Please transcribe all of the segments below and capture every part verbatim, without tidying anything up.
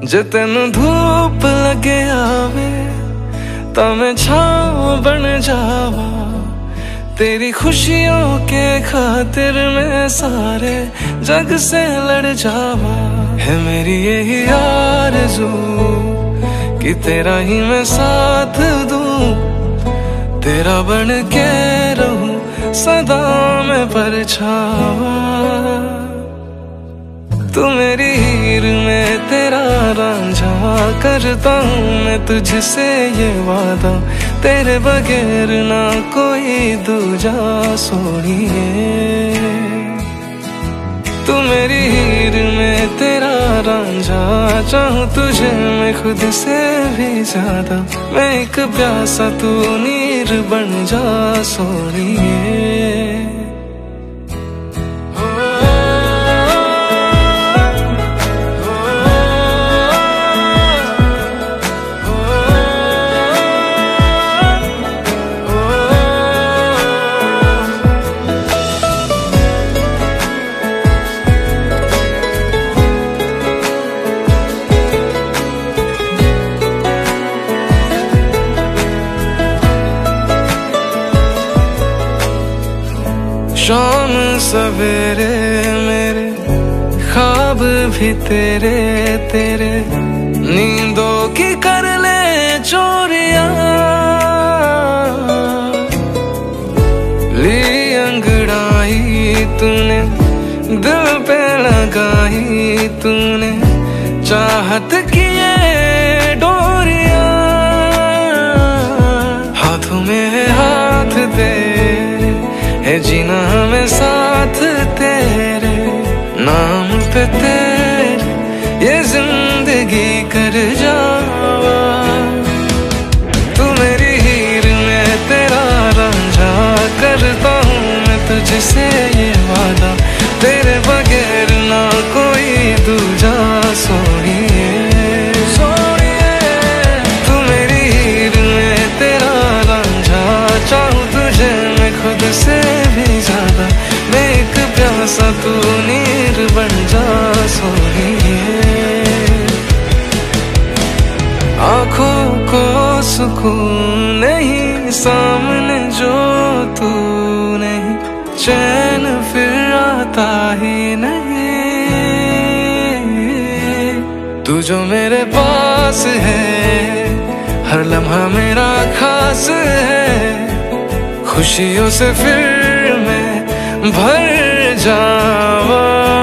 जे तेनू धूप लगे आवे ता मैं छाँव बन जावा। तेरी खुशियों के खातिर मैं सारे जग से लड़ जावा। है मेरी यही आरज़ू कि तेरा ही मैं साथ दूं, तेरा बन के रहूं सदा मैं परछावा। तू मेरी हीर में तेरा रांझा, करता हूँ मैं तुझसे ये वादा, तेरे बगैर ना कोई दूजा सोनिए। तू मेरी हीर में तेरा रांझा, चाहूँ तुझे मैं खुद से भी ज्यादा। मैं एक प्यासा तू नीर बन जा सोनिए। शाम सवेरे मेरे ख्वाब भी तेरे तेरे, नींदों की कर ले चोरियां। ली अंगड़ाई तूने दिल पे लगाई तूने, चाहत की ये डोरियां। हाथों में हाथ दे है जीना हमें साथ तेरे, नाम पे तेरे ये जिंदगी कर जावा। तू मेरी हीर में तेरा रांझा, करता हूँ मैं तुझसे ये वादा, तेरे बगैर ना कोई दूजा सोनिए। तू मेरी हीर में तेरा रांझा, चाहूँ तुझे मैं खुद से भी ज्यादा। मैं एक प्यासा तू नीर बन जा सोनिए। आँखों को सुकून नहीं सामने जो तू नहीं, चैन फिर आता ही नहीं। तू जो मेरे पास है हर लम्हा मेरा खास है, खुशियों से फिर मैं भर जावा।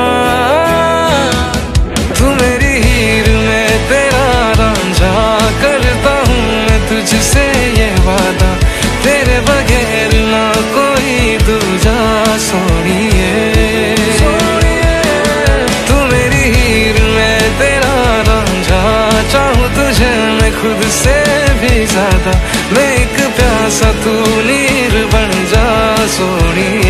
तू मेरी हीर में तेरा रांझा, करता हूँ मैं तुझसे ये वादा, तेरे बगैर ना कोई दूजा सोनिए। तू मेरी हीर में तेरा रांझा, चाहूँ तुझे मैं खुद से भी ज्यादा। मैं एक प्यासा तू नीर बन जा सोनिए।